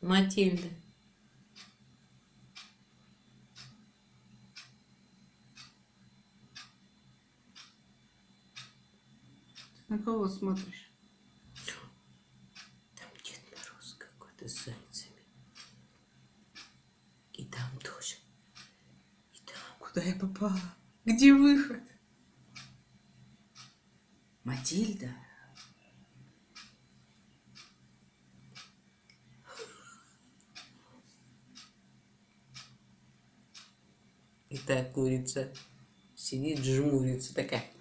Матильда. На кого смотришь? Там Дед Мороз какой-то с зайцами. И там тоже. И там. Куда я попала? Где выход? Матильда. И та курица сидит, жмурится такая.